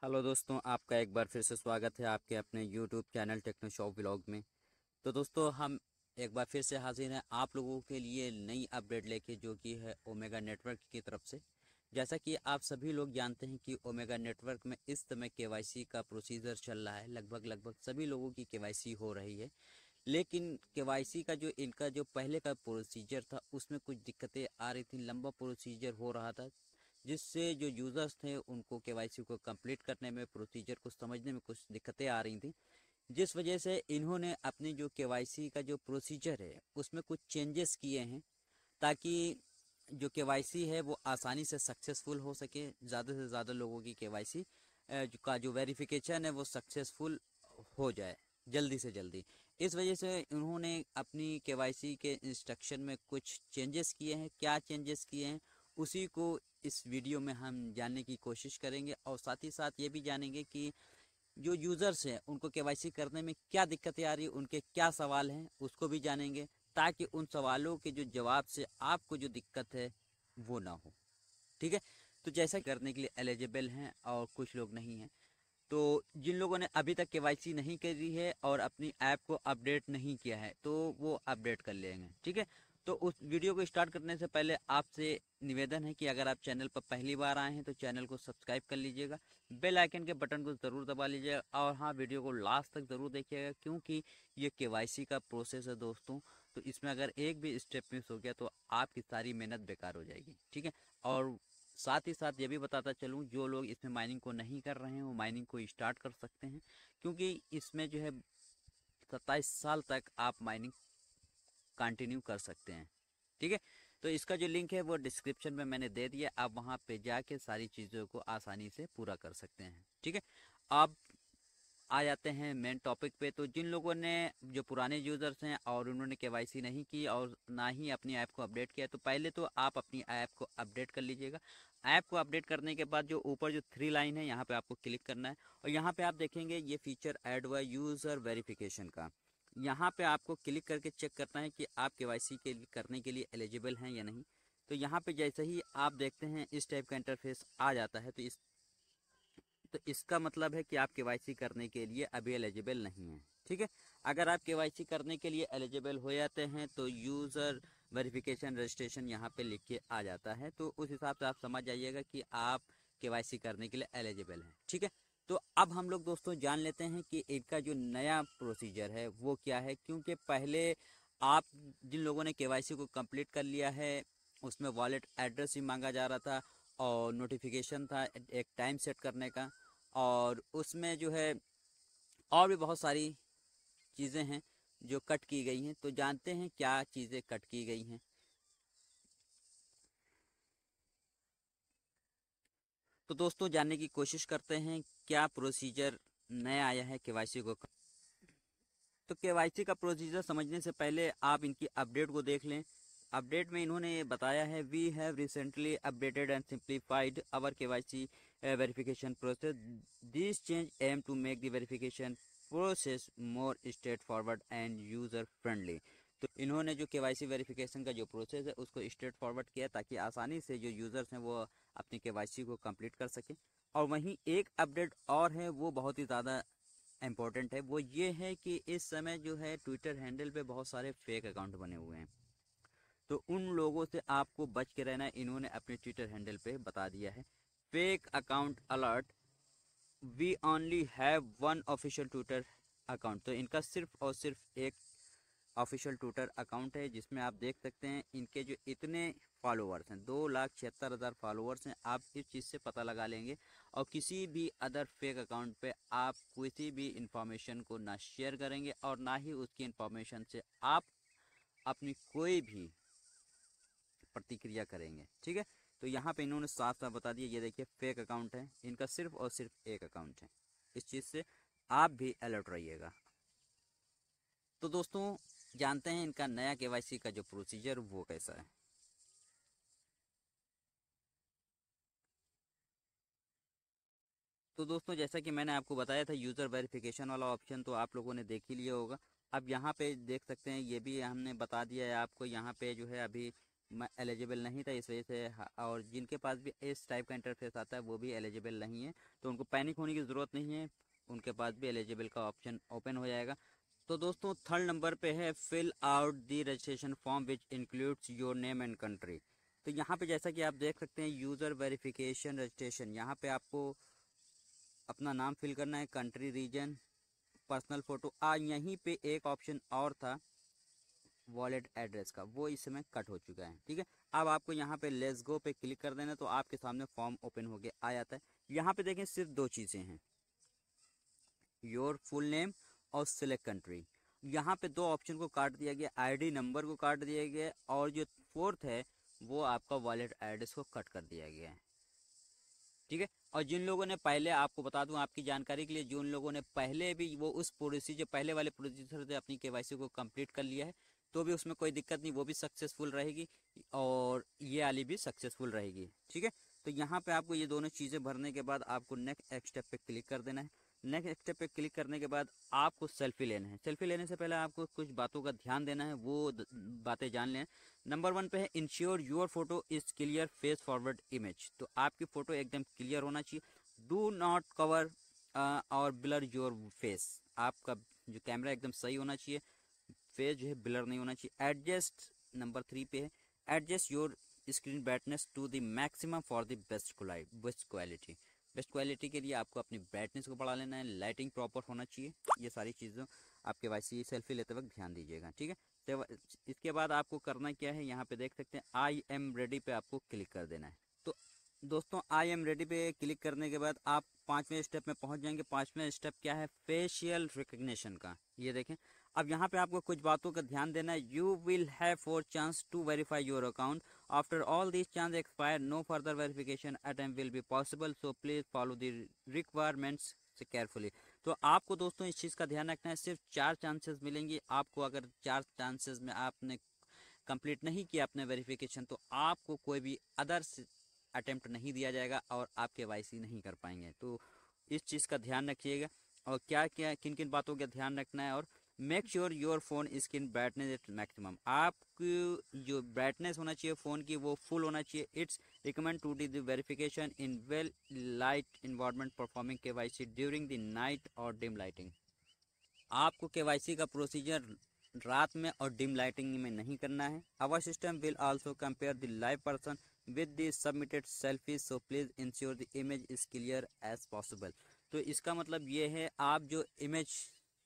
Hello दोस्तों, आपका एक बार फिर से स्वागत है आपके अपने YouTube channel techno shop vlog में। तो दोस्तों, हम एक बार फिर से हाजिर हैं आप लोगों के लिए नई अपडेट लेके, जो कि है ओमेगा नेटवर्क की तरफ से। जैसा कि आप सभी लोग जानते हैं कि ओमेगा नेटवर्क में इस समय केवाईसी का प्रोसीजर चल रहा है। लगभग लगभग सभी लोगों की केवाईसी हो रही है, लेकिन केवाईसी का जो इनका जो पहले का प्रोसीजर था उसमें कुछ दिक्कतें आ रही थी। लंबा प्रोसीजर हो रहा था, जिससे जो यूज़र्स थे उनको केवाईसी को कंप्लीट करने में, प्रोसीजर को समझने में कुछ दिक्कतें आ रही थी। जिस वजह से इन्होंने अपनी जो केवाईसी का जो प्रोसीजर है उसमें कुछ चेंजेस किए हैं, ताकि जो केवाईसी है वो आसानी से सक्सेसफुल हो सके। ज़्यादा से ज़्यादा लोगों की केवाईसी का जो वेरिफिकेशन है वो सक्सेसफुल हो जाए जल्दी से जल्दी। इस वजह से उन्होंने अपनी केवाईसी के इंस्ट्रक्शन में कुछ चेंजेस किए हैं। क्या चेंजेस किए हैं उसी को इस वीडियो में हम जानने की कोशिश करेंगे, और साथ ही साथ ये भी जानेंगे कि जो यूज़र्स हैं उनको केवाईसी करने में क्या दिक्कतें आ रही है, उनके क्या सवाल हैं उसको भी जानेंगे, ताकि उन सवालों के जो जवाब से आपको जो दिक्कत है वो ना हो। ठीक है, तो जैसा करने के लिए एलिजिबल हैं और कुछ लोग नहीं हैं। तो जिन लोगों ने अभी तक केवाईसी नहीं करी है और अपनी ऐप को अपडेट नहीं किया है तो वो अपडेट कर लेंगे। ठीक है, तो उस वीडियो को स्टार्ट करने से पहले आपसे निवेदन है कि अगर आप चैनल पर पहली बार आए हैं तो चैनल को सब्सक्राइब कर लीजिएगा, बेल आइकन के बटन को ज़रूर दबा लीजिएगा, और हाँ, वीडियो को लास्ट तक ज़रूर देखिएगा, क्योंकि ये केवाईसी का प्रोसेस है दोस्तों। तो इसमें अगर एक भी स्टेप मिस हो गया तो आपकी सारी मेहनत बेकार हो जाएगी। ठीक है, और साथ ही साथ ये भी बताता चलूँ, जो लोग इसमें माइनिंग को नहीं कर रहे हैं वो माइनिंग को स्टार्ट कर सकते हैं, क्योंकि इसमें जो है 27 साल तक आप माइनिंग कंटिन्यू कर सकते हैं। ठीक है, तो इसका जो लिंक है वो डिस्क्रिप्शन में मैंने दे दिया, आप वहाँ पे जाके सारी चीज़ों को आसानी से पूरा कर सकते हैं। ठीक है, आप आ जाते हैं मेन टॉपिक पे। तो जिन लोगों ने, जो पुराने यूज़र्स हैं और उन्होंने केवाईसी नहीं की और ना ही अपनी ऐप को अपडेट किया, तो पहले तो आप अपनी ऐप को अपडेट कर लीजिएगा। ऐप को अपडेट करने के बाद जो ऊपर जो 3 लाइन है यहाँ पे आपको क्लिक करना है, और यहाँ पे आप देखेंगे ये फीचर ऐड हुआ यूज़र वेरिफिकेशन का। यहाँ पे आपको क्लिक करके चेक करना है कि आप केवाईसी के करने के लिए एलिजिबल हैं या नहीं। तो यहाँ पे जैसे ही आप देखते हैं इस टाइप का इंटरफेस आ जाता है, तो इसका मतलब है कि आप केवाईसी करने के लिए अभी एलिजिबल नहीं हैं। ठीक है, अगर आप केवाईसी करने के लिए एलिजिबल हो जाते हैं तो यूज़र वेरिफिकेशन रजिस्ट्रेशन यहाँ पे लिख के आ जाता है, तो उस हिसाब से आप समझ जाइएगा कि आप केवाईसी करने के लिए एलिजिबल हैं। ठीक है, तो अब हम लोग दोस्तों जान लेते हैं कि इनका जो नया प्रोसीजर है वो क्या है, क्योंकि पहले आप जिन लोगों ने केवाईसी को कंप्लीट कर लिया है उसमें वॉलेट एड्रेस ही मांगा जा रहा था, और नोटिफिकेशन था एक टाइम सेट करने का, और उसमें जो है और भी बहुत सारी चीज़ें हैं जो कट की गई हैं। तो जानते हैं क्या चीज़ें कट की गई हैं। तो दोस्तों, जानने की कोशिश करते हैं क्या प्रोसीजर नया आया है केवाईसी को। तो केवाईसी का प्रोसीजर समझने से पहले आप इनकी अपडेट को देख लें। अपडेट में इन्होंने ये बताया है, we have recently updated and simplified our KYC verification process. This change aim to make the verification process more straight forward and user friendly. तो इन्होंने जो केवाईसी वेरिफिकेशन का जो प्रोसेस है उसको स्ट्रेट फॉरवर्ड किया, ताकि आसानी से जो यूज़र्स हैं वो अपनी केवाईसी को कंप्लीट कर सकें। और वहीं एक अपडेट और है, वो बहुत ही ज़्यादा इम्पोर्टेंट है। वो ये है कि इस समय जो है ट्विटर हैंडल पे बहुत सारे फेक अकाउंट बने हुए हैं, तो उन लोगों से आपको बच के रहना है। इन्होंने अपने ट्विटर हैंडल पे बता दिया है, fake account alert, we only have one official Twitter account. तो इनका सिर्फ और सिर्फ एक ऑफिशियल ट्विटर अकाउंट है, जिसमें आप देख सकते हैं इनके जो इतने फॉलोअर्स हैं, 2,76,000 फॉलोअर्स हैं। आप इस चीज़ से पता लगा लेंगे, और किसी भी अदर फेक अकाउंट पे आप किसी भी इंफॉर्मेशन को ना शेयर करेंगे, और ना ही उसकी इंफॉर्मेशन से आप अपनी कोई भी प्रतिक्रिया करेंगे। ठीक है, तो यहाँ पे इन्होंने साफ साफ बता दिया, ये देखिए फेक अकाउंट है, इनका सिर्फ और सिर्फ एक अकाउंट है। इस चीज़ से आप भी अलर्ट रहिएगा। तो दोस्तों, जानते हैं इनका नया केवाईसी का जो प्रोसीजर वो कैसा है। तो दोस्तों, जैसा कि मैंने आपको बताया था, यूज़र वेरिफिकेशन वाला ऑप्शन तो आप लोगों ने देख ही लिया होगा। अब यहाँ पे देख सकते हैं, ये भी हमने बता दिया है आपको। यहाँ पे जो है अभी एलिजिबल नहीं था, इस वजह से और जिनके पास भी इस टाइप का इंटरफेस आता है वो भी एलिजिबल नहीं है, तो उनको पैनिक होने की ज़रूरत नहीं है, उनके पास भी एलिजिबल का ऑप्शन ओपन हो जाएगा। तो दोस्तों थर्ड नंबर पे है fill out the registration form which includes your name and country. तो यहाँ पे जैसा कि आप देख सकते हैं यूज़र वेरिफिकेशन रजिस्ट्रेशन, यहाँ पे आपको अपना नाम फिल करना है, कंट्री, रीजन, पर्सनल फ़ोटो। यहीं पे एक ऑप्शन और था वॉलेट एड्रेस का, वो इस समय कट हो चुका है। ठीक है, अब आपको यहाँ पे लेट्स गो पे क्लिक कर देना, तो आपके सामने फॉर्म ओपन हो गया आ जाता है। यहाँ पे देखें सिर्फ दो चीज़ें हैं, योर फुल नेम और सिलेक्ट कंट्री। यहाँ पे दो ऑप्शन को काट दिया गया, आईडी नंबर को काट दिया गया, और जो फोर्थ है वो आपका वॉलेट एड्रेस को कट कर दिया गया है। ठीक है, और जिन लोगों ने पहले, आपको बता दूं आपकी जानकारी के लिए, जिन लोगों ने पहले भी वो उस प्रोसीजर, पहले वाले प्रोसीजर से अपनी केवाईसी को कंप्लीट कर लिया है, तो भी उसमें कोई दिक्कत नहीं, वो भी सक्सेसफुल रहेगी और ये वाली भी सक्सेसफुल रहेगी। ठीक है, तो यहाँ पे आपको ये दोनों चीज़ें भरने के बाद आपको नेक्स्ट स्टेप पे क्लिक कर देना है। नेक्स्ट स्टेप पे क्लिक करने के बाद आपको सेल्फी लेना है। सेल्फी लेने से पहले आपको कुछ बातों का ध्यान देना है, वो बातें जान लें। नंबर 1 पे है ensure your photo is clear face forward image. तो आपकी फ़ोटो एकदम क्लियर होना चाहिए। Do not cover or blur your face, आपका जो कैमरा एकदम सही होना चाहिए, फेस जो है ब्लर नहीं होना चाहिए। एडजस्ट नंबर 3 पे है adjust your screen brightness to the maximum for the best quality. Best quality के लिए आपको अपनी ब्राइटनेस को बढ़ा लेना है, लाइटिंग प्रॉपर होना चाहिए। ये सारी चीज़ों आपके वाइसी सेल्फी लेते वक्त ध्यान दीजिएगा। ठीक है, तो इसके बाद आपको करना क्या है, यहाँ पे देख सकते हैं आई एम रेडी पे आपको क्लिक कर देना है। तो दोस्तों आई एम रेडी पे क्लिक करने के बाद आप 5वें स्टेप में पहुंच जाएंगे। 5वां स्टेप क्या है, फेशियल रिकग्निशन का। ये देखें, अब यहाँ पे आपको कुछ बातों का ध्यान देना है। You will have 4 chance to verify your account, after all this chance expire no further verification attempt will be possible, so please follow the requirements carefully. तो आपको दोस्तों इस चीज़ का ध्यान रखना है, सिर्फ 4 चांसेस मिलेंगे आपको। अगर 4 चांसेस में आपने कंप्लीट नहीं किया अपने वेरिफिकेशन, तो आपको कोई भी अदर्स अटेम्प्ट नहीं दिया जाएगा और आप केवाईसी नहीं कर पाएंगे। तो इस चीज़ का ध्यान रखिएगा, और क्या क्या किन किन बातों का ध्यान रखना है। और make sure your phone screen brightness at maximum, आपकी जो ब्राइटनेस होना चाहिए फ़ोन की वो फुल होना चाहिए। It's recommend to do the verification in well light environment performing KYC during the night or dim lighting. आपको केवाईसी का प्रोसीजर रात में और डिम लाइटिंग में नहीं करना है। Our system will also compare the live person with the submitted selfie, so please ensure the image is clear as possible. तो इसका मतलब ये है, आप जो इमेज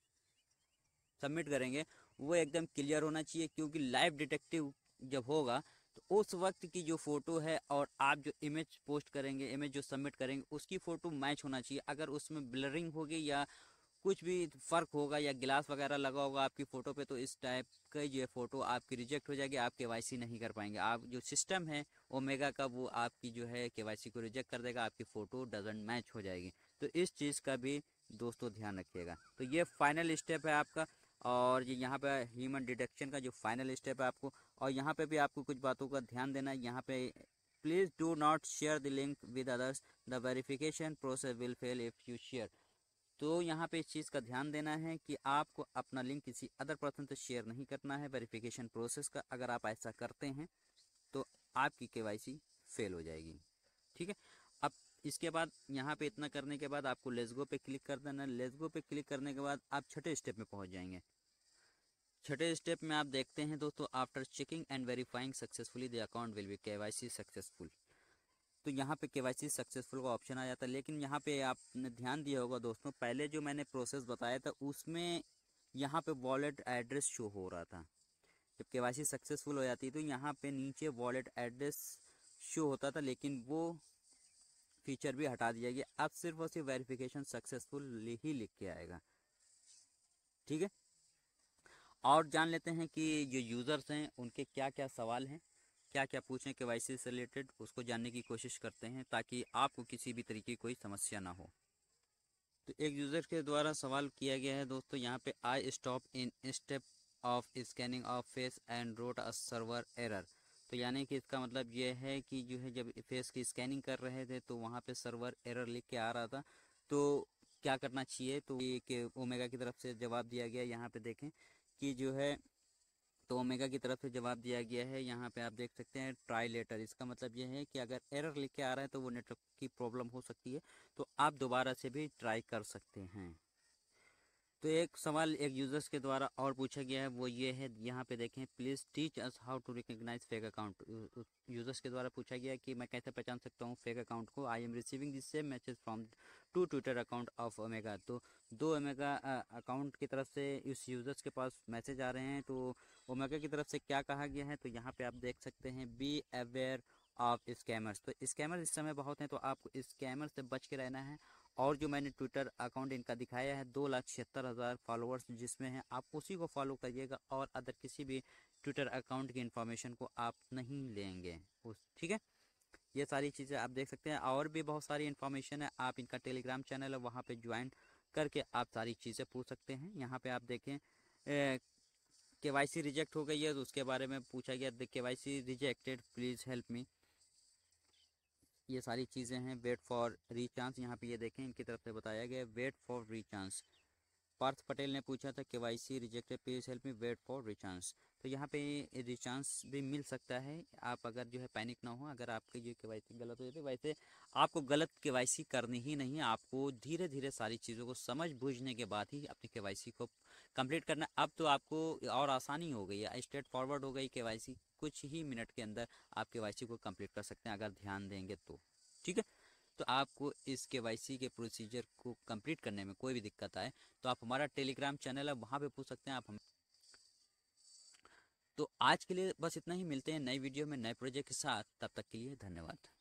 सबमिट करेंगे वो एकदम क्लियर होना चाहिए, क्योंकि लाइव डिटेक्टिव जब होगा तो उस वक्त की जो फ़ोटो है और आप जो इमेज पोस्ट करेंगे, इमेज जो सबमिट करेंगे, उसकी फ़ोटो मैच होना चाहिए। अगर उसमें ब्लरिंग होगी या कुछ भी फ़र्क होगा या गिलास वगैरह लगा होगा आपकी फ़ोटो पे, तो इस टाइप का ये फ़ोटो आपकी रिजेक्ट हो जाएगी, आप केवाईसी नहीं कर पाएंगे। आप जो सिस्टम है ओमेगा का, वो आपकी जो है केवाईसी को रिजेक्ट कर देगा, आपकी फ़ोटो डजंट मैच हो जाएगी। तो इस चीज़ का भी दोस्तों ध्यान रखिएगा। तो ये फाइनल स्टेप है आपका, और ये यहाँ पे ह्यूमन डिटेक्शन का जो फाइनल स्टेप है आपको। और यहाँ पे भी आपको कुछ बातों का ध्यान देना है। यहाँ पे please do not share the link with others, the verification process will fail if you share. तो यहाँ पे इस चीज़ का ध्यान देना है कि आपको अपना लिंक किसी अदर पर्सन से शेयर नहीं करना है वेरिफिकेशन प्रोसेस का। अगर आप ऐसा करते हैं तो आपकी केवाईसी फेल हो जाएगी। ठीक है, अब इसके बाद यहाँ पे इतना करने के बाद आपको लेट्स गो पे क्लिक कर देना है। लेट्स गो पे क्लिक करने के बाद आप छठे स्टेप में पहुँच जाएंगे। छठे स्टेप में आप देखते हैं दोस्तों, after checking and verifying successfully the account will be KYC successful. तो यहाँ पे केवाईसी सक्सेसफुल का ऑप्शन आ जाता है। लेकिन यहाँ पे आपने ध्यान दिया होगा दोस्तों, पहले जो मैंने प्रोसेस बताया था उसमें यहाँ पे वॉलेट एड्रेस शो हो रहा था। जब केवाईसी सक्सेसफुल हो जाती है तो यहाँ पे नीचे वॉलेट एड्रेस शो होता था, लेकिन वो फीचर भी हटा दिया गया। अब सिर्फ और सिर्फ वेरिफिकेशन सक्सेसफुल ही लिख के आएगा। ठीक है, और जान लेते हैं कि जो यूज़र्स हैं उनके क्या क्या सवाल हैं, क्या क्या पूछें केवाईसी से रिलेटेड, उसको जानने की कोशिश करते हैं ताकि आपको किसी भी तरीके की कोई समस्या ना हो। तो एक यूज़र के द्वारा सवाल किया गया है दोस्तों, यहाँ पे I stop in step of scanning of face and wrote a server error. तो यानी कि इसका मतलब ये है कि जो है जब फेस की स्कैनिंग कर रहे थे तो वहाँ पे सर्वर एरर लिख के आ रहा था, तो क्या करना चाहिए। तो ये कि ओमेगा की तरफ से जवाब दिया गया, यहाँ पे देखें कि जो है तो ओमेगा की तरफ से जवाब दिया गया है। यहाँ पे आप देख सकते हैं ट्राई लेटर, इसका मतलब ये है कि अगर एरर लिख के आ रहा है तो वो नेटवर्क की प्रॉब्लम हो सकती है, तो आप दोबारा से भी ट्राई कर सकते हैं। तो एक सवाल एक यूज़र्स के द्वारा और पूछा गया है, वो ये है, यहाँ पे देखें, please teach us how to recognize fake account. Users के द्वारा पूछा गया है कि मैं कैसे पहचान सकता हूँ फेक अकाउंट को। I am receiving this same message from two Twitter account of Omega. तो दो ओमेगा अकाउंट की तरफ से इस यूज़र्स के पास मैसेज आ रहे हैं। तो ओमेगा की तरफ से क्या कहा गया है, तो यहाँ पे आप देख सकते हैं, बी अवेयर ऑफ स्कैमर्स। तो स्कैमर इस समय बहुत हैं, तो आपको स्कैमर से बच के रहना है। और जो मैंने ट्विटर अकाउंट इनका दिखाया है, 2,76,000 फॉलोअर्स जिसमें है, आप उसी को फॉलो करिएगा और अदर किसी भी ट्विटर अकाउंट की इन्फॉर्मेशन को आप नहीं लेंगे उस, ठीक है। ये सारी चीज़ें आप देख सकते हैं, और भी बहुत सारी इन्फॉर्मेशन है। आप इनका टेलीग्राम चैनल है, वहाँ पे ज्वाइन करके आप सारी चीज़ें पूछ सकते हैं। यहाँ पे आप देखें, KYC रिजेक्ट हो गई है, तो उसके बारे में पूछा गया, KYC rejected, please help me. ये सारी चीज़ें हैं। वेट फॉर रीचांस, यहाँ पे ये देखें, इनकी तरफ से बताया गया है wait for rechance. Parth Patel ने पूछा था KYC rejected, please help me, wait for rechance. तो यहाँ पे रिचांस भी मिल सकता है, आप अगर जो है पैनिक ना हो। अगर आपकी जो KYC गलत हो जाती है, वैसे आपको गलत KYC करनी ही नहीं है, आपको धीरे धीरे सारी चीज़ों को समझ बूझने के बाद ही अपनी KYC को कंप्लीट करना। अब तो आपको और आसानी हो गई है, स्ट्रेट फॉरवर्ड हो गई KYC, कुछ ही मिनट के अंदर आप KYC को कंप्लीट कर सकते हैं अगर ध्यान देंगे तो, ठीक है। तो आपको इस KYC के प्रोसीजर को कंप्लीट करने में कोई भी दिक्कत आए तो आप हमारा टेलीग्राम चैनल है, वहाँ पे पूछ सकते हैं आप हम। तो आज के लिए बस इतना ही, मिलते हैं नई वीडियो में नए प्रोजेक्ट के साथ, तब तक के लिए धन्यवाद।